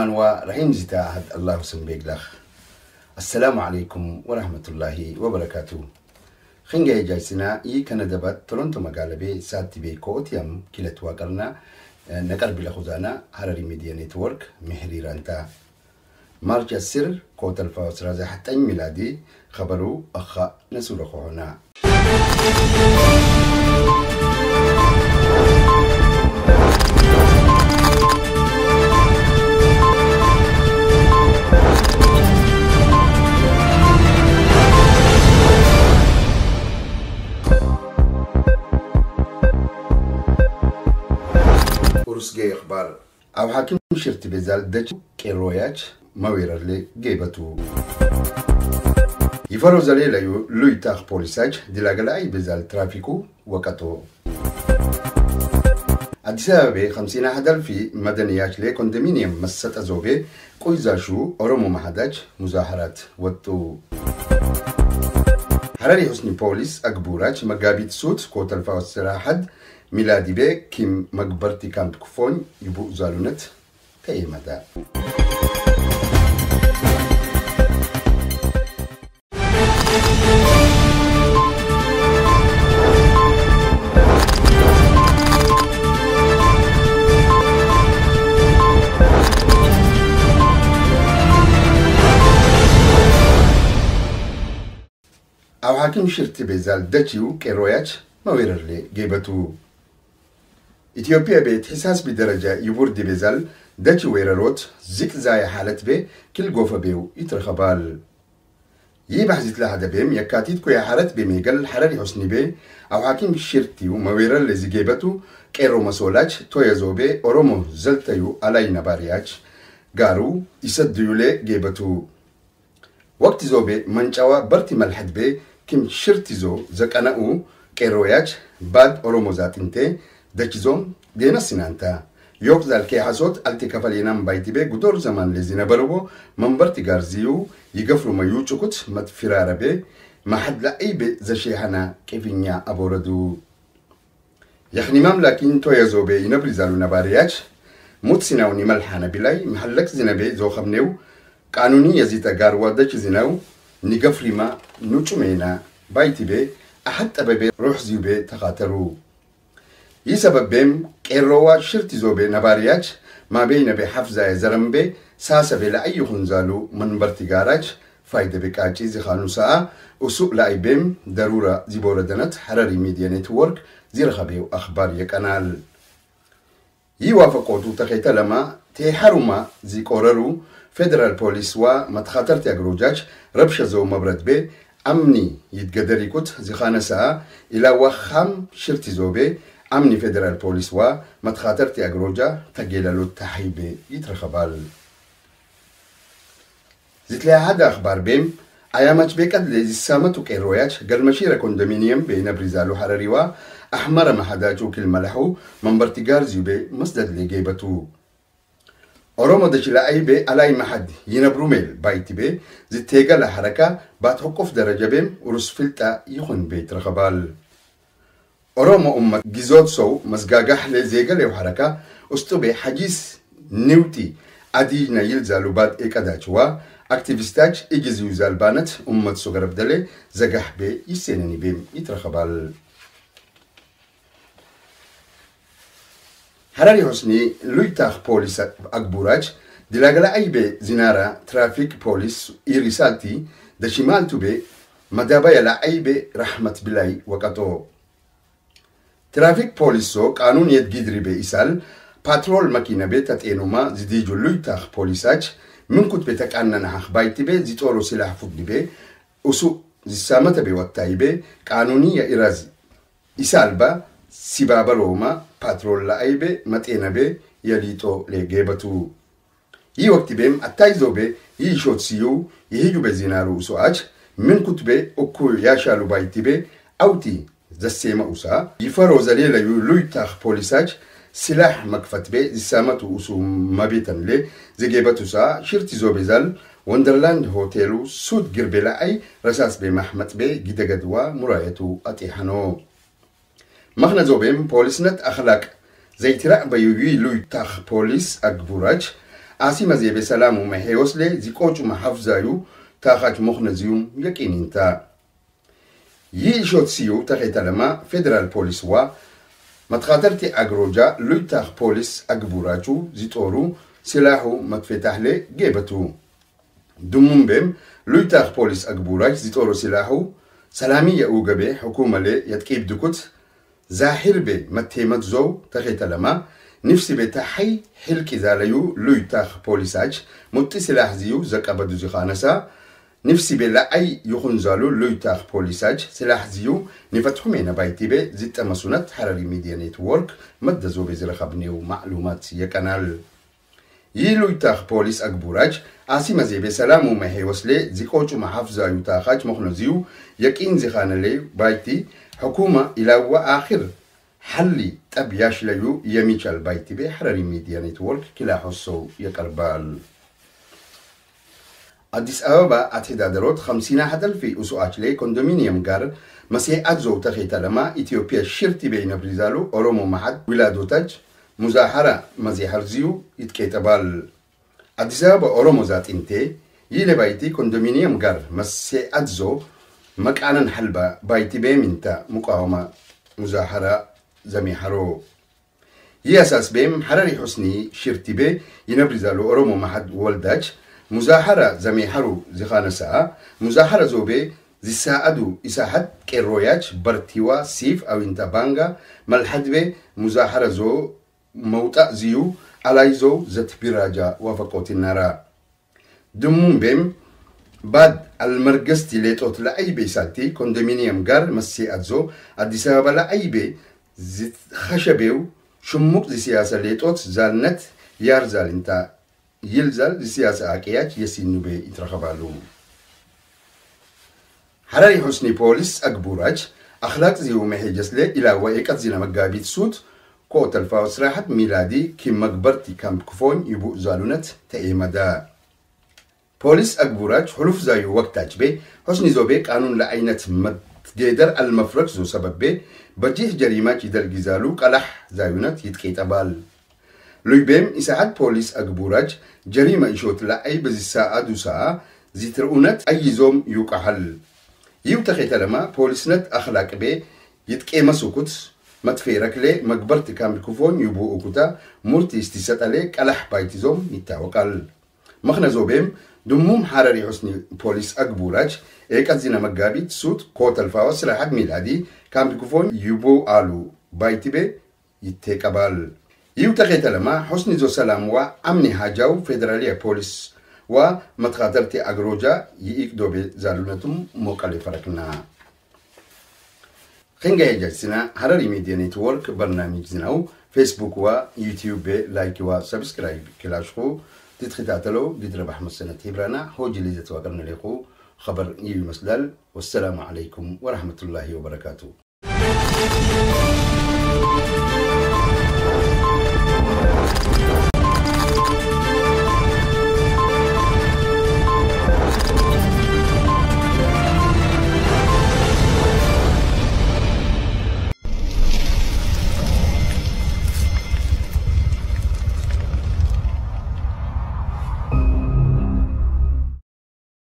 رحمن ورحيم زيتا الله سنبيك السلام عليكم ورحمة الله وبركاته. خنجي جالسنا كندبات تورنتو مقالبي ساتي بي كوتيام كيلت واقرنا نقرب لخزانا هرري ميديا نتورك محريرانتا مارج السر كوت الفاوس رازي حتى ميلادي خبرو أخا نسول خونا ورسجي أخبار أو حاكم شرط بزال دج كيروياج ما ويرلي جيبتو يفرز ليلا لوي تاخ بوليساج دلاغلاي بزال ترافيكو وقتو أدسابي 50 حدل في مدنيات لي كوندومينيوم مسات أزوبي كويزاشو أرومو محداج مظاهرات وطو حراري حسني بوليس أقبوراج مقابيت سوت كوتل فاوس سراحد ميلادي بي كيم مقبرتي كامب كفون يبو زالونت تأي مدى أو حاكم شرطي بزال داتيو كيروياج ما ويرلي جيبتو إثيوبيا بيت حساس بدرجة يبورد بزال داتي ويرلوت زيك زاي حالت بي كل قوفة بيو يترخبال يبحثت لحدا بيم يكاتيت كو يحالت بميقل حراري حسني بي أو حاكم شرطي وما ويرل زيجيبتو كيرو مسولاج تويزو بي أرومو زلتيو علي نبارياج قارو يسديو لي جيبتو وقت زوبي منشاوا برتي ملحد بي كم شرطي زو زكاناو كيروياج باد أرومو زاتنتي دچزوم دينا سنانتا يوك ذلك حسوت التي كفالينام بايتي بي قدور زمان لزينا بربو منبرتي غارزيو يغفرو ما يوچوكت مد فرار بي ما حد لأي بي زشيحنا كيفينيا أبوردو يخني مملكين تو يزو بي ينبري زالو نبارياج موت سيناو نمال حانا بلاي محلق زينا بي زو خبنيو قانوني يزيتا غاروا دچ زيناو نغفري ما نوچو مينا بايتي بي أحد أبابي روح زيو بي تخاطرو يسبب بهم كيروا شرطي زوبي نبارياج ما بين بحفظة زرمبي ساسا بلا أي خنزالو من برتقاراج فايدة بكاجي زخانو ساعة وسوء لاي بهم ضرورة زيبورة دنت حراري ميديا نتورك زيرخبيو أخبار يكانال يوافقوتو تخيط لما تيحرما زي قررو فيدرال بوليس ومتخاطر تياغروجاج ربشة زو مبرد بي أمني يتقدريكوت زخانة ساعة إلا وخام شرطي زوبي أمني فيدرال بوليس ومتخاطر تياغروجا تجيلالو التحيبي يترخبال زيت لها هذا أخبار بيم أيامات بيكاد لزي سامتو كيروياج قال مشيرة كوندومينيوم بين بريزالو حراريوا أحمر محداجو كل ملحو من برتقار زيوبي مسدد لجيبتو أرومو دجلا أي بي ألاي محد ينبرو ميل بايتي بي زيت تيغا لحركة بات حقوف درجة بيم ورسفلتا يخون بيت رخبال أرومو أمة جيزوت سو مزقاقح لزيقة ليو حركة أستوبي حجيس نيوتي أديجنا يلزالو باد إيكاداجوا أكتيفيستاج إيجيزيو زالبانت أمة سوغرب دالي زقاح بي يسينني بيم يترخبال حراري حسني لويتاخ بوليس أكبوراج دلاغلا أي بي زنارة ترافيك بوليس إيريسالتي دا شمالتو بي مدابا يلا أي بي رحمة بلاي وقتو ترافيك بوليسو قانون يتجدري بإسال باترول ماكينة بيتات إنوما زديجو لويتاخ بوليساج من كنت بيتك أننا بايتي بي زيتورو سلاح فوق بي وسو زي سامتا بي واتاي بي قانونية إرازي إسال با سبابا روما باترول لاي بي ماتينا بي يليتو لغيبتو يي وقت بيم أتايزو بي يشوت سيو يهيجو بزينارو سواج من كنت بي أكو ياشالو بايتي بي أوتي زسيما أوسا يفرو زليلا لويتاخ بوليساج سلاح مكفت بي زسامتو أوسو مبيتن لي زيجيبتو سا شرطي زوبيزال وندرلاند هوتيلو سود قربلا أي رساس بي محمد بي جدقدوا مرايتو أتيحانو مخنا زوبيم بوليسنت أخلاق زي تراء بيوغي لويتاخ بوليس أكبوراج آسي مزي بسلامو محيوسلي زيكوچو محفزايو تاخاج مخنزيوم يكين انتا يشوت سيو تخيت لما فيدرال بوليس وا متخاطرتي اغروجا لويتاخ بوليس اغبوراجو زيتورو سلاحو متفتح لي جيبتو دمون بهم لويتاخ بوليس اغبوراج زيتورو سلاحو سلامي يأوغبي حكومة لي يتكيب دكوت زاحر بي متهمت زو تخيت لما نفسي بتحي حلكي زاليو لويتاخ بوليساج متي سلاح زيو زك أبدو زخانسا نفسي بلا أي يخنزالو لويتاخ بوليساج سلاح زيو نفتحو مينا بايتي بي زيت أمسونات حراري ميديا نيتورك مدزو بزرخبنيو معلومات يكنال يلويتاخ بوليس أكبوراج آسي مزي بسلامو مهي وصلي زيكوچو محافظة يوتاخاج مخنزيو يكين زخانالي بايتي حكومة إلاوة آخر حلي تبياش ليو يميشال بايتي بي حراري ميديا نيتورك كلا حصو يقربال أديس أبابا أتحدادرات 50 حدل في أسوأش لي كوندومينيوم غار مسيح أدزو تخيط لما إثيوبيا شرطي بين بريزالو أورومو محد ولادوتاج مزاحرة مزيحر زيو يتكيتبال أديس أبابا أورومو ذات انتي يلي بايتي كوندومينيوم غار مسيح أدزو مكانا حلبا بايتي بي منتا مقاومة مزاحرة زميحرو ياساس بيم حراري حسني شرطي بي ينبرزالو أورومو محد والداج مزاحرة زميحرو زخانة ساعة مزاحرة زوبي زي ساعدو إساحت كيروياج برتيوا سيف أو انتبانغا ملحد بي مزاحرة زو موتا زيو عليزو زت براجة وفقوت النارا دمون بيم بعد المرقستي ليتوت لأي بي سالتي كوندومينيوم غار مسي أدزو أديس أبابا لأي بي زت خشبيو شموك زي سياسة ليتوت زالنت يارزال انتا يلزل زي سياسة أكياج يسينو بي يترخبالو حراري حسني بوليس أكبوراج أخلاق زيو محيجس لي إلى وإيكات زينا مقابيت سود كوت الفاوس راحت ميلادي كي مقبرتي كام كفون يبو زالونت تأيمدا بوليس أكبوراج حلوف زيو وقتاج بي حسني زوبي قانون لعينة متجدر المفرق زو سبب بي بجيه جريمات يدل جزالو قلح زيونت يتكيت أبال لويبيم إساعد بوليس أكبوراج جريمة إشوت لأي بزي ساعة دو ساعة زيترؤونت أي زوم يوقحل يوتخيت لما بوليس نت أخلاق بي يتكيما سوكوت متفيرك لي مقبرت كامل كوفون يبو أكوتا مرتي استيسات علي كالح بايتي زوم يتاوكال مخنا زوبيم دموم حراري حسني بوليس أكبوراج إيكات زينا مقابيت سوت كوت الفاوس راحد ميلادي كامل كوفون يبو آلو بايتي بي يتاكبال يوتخيت لما حسني زو سلام وأمني هاجاو فيدرالية بوليس ومتخاطرتي أغروجا ييكدو بزالونتم موكالي فرقنا خنجا يجلسنا حراري ميديا نيتورك برنامج زناو فيسبوك ويوتيوب لايك وسبسكرايب كلاشخو تتخطاتلو ديتربح مسنة هبرانا هوجي اللي زتواقرنا ليخو خبر يوي مسلال والسلام عليكم ورحمة الله وبركاته